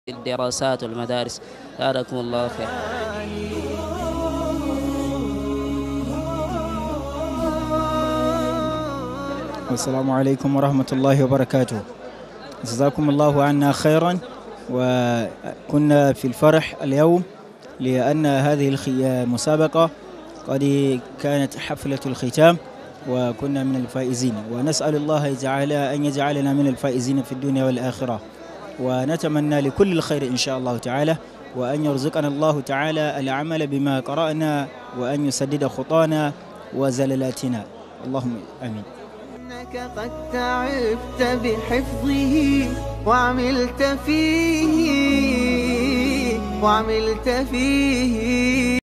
الدراسات والمدارس. جزاكم الله خير. السلام عليكم ورحمة الله وبركاته. جزاكم الله عنا خيرا. وكنا في الفرح اليوم لأن هذه المسابقة قد كانت حفلة الختام وكنا من الفائزين، ونسأل الله تعالى أن يجعلنا من الفائزين في الدنيا والآخرة، ونتمنى لكل الخير إن شاء الله تعالى، وأن يرزقنا الله تعالى العمل بما قرأنا، وأن يسدد خطانا وزللاتنا، اللهم آمين. إنك قد تعبت بحفظه وعملت فيه